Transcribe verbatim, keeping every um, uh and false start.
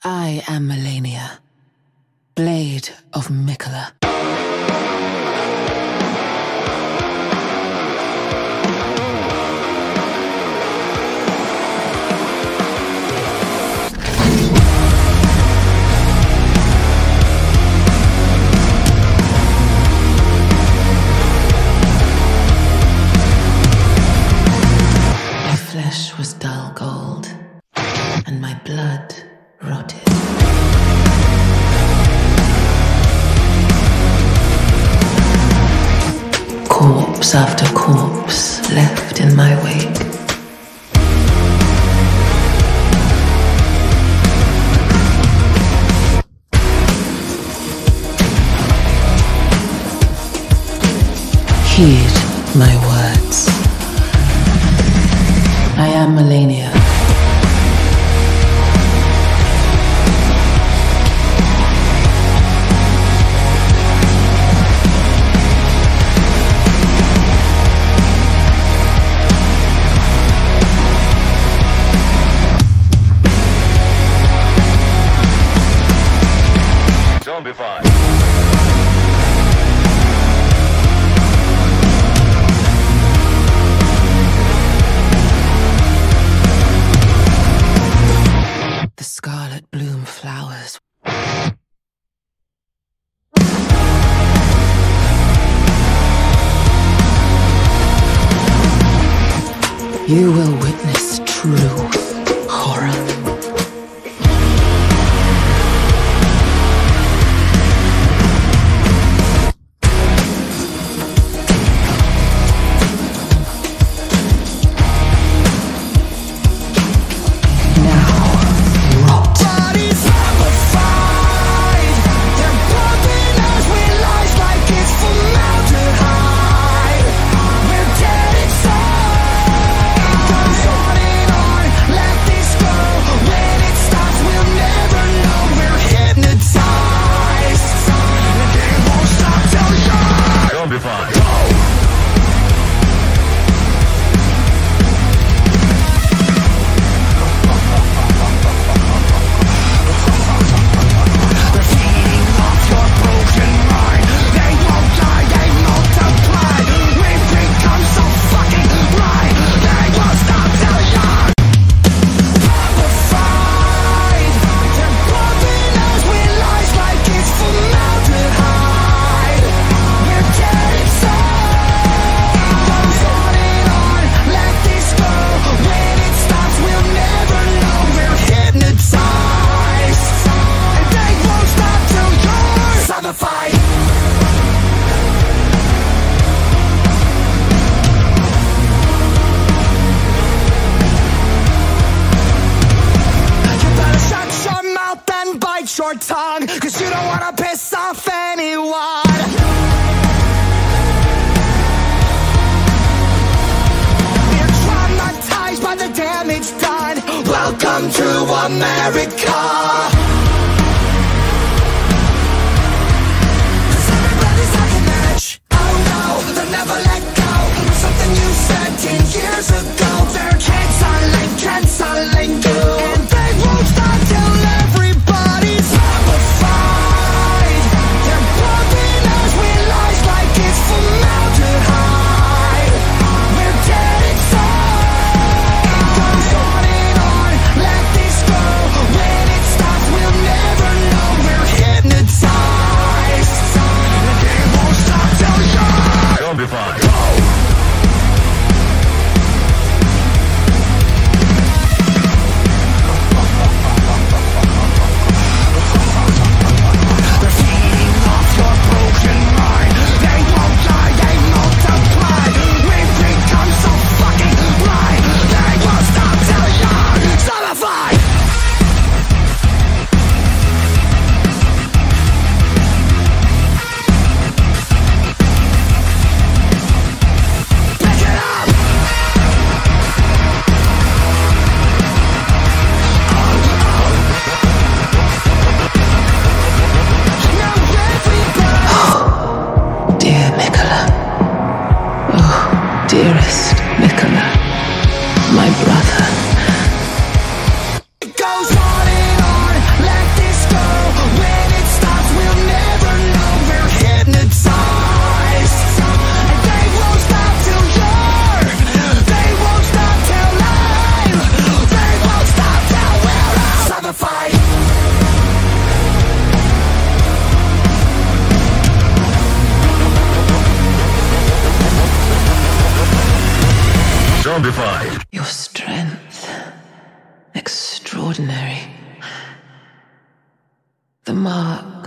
I am Malenia, Blade of Mikola. My flesh was dull gold, and my blood rotted. Corpse after corpse left in my wake. Heed my words. I am Malenia. ZOMBIFIED. The scarlet bloom flowers. You will witness true horror. Your tongue, cause you don't wanna piss off anyone. We're traumatized by the damage done. Welcome to America. Cause everybody's like an edge. Oh no, they'll never let go. Something you said ten years ago. They're canceling, canceling you, and they won't stop till everybody we'll ZOMBIFIED. Your strength, extraordinary. The mark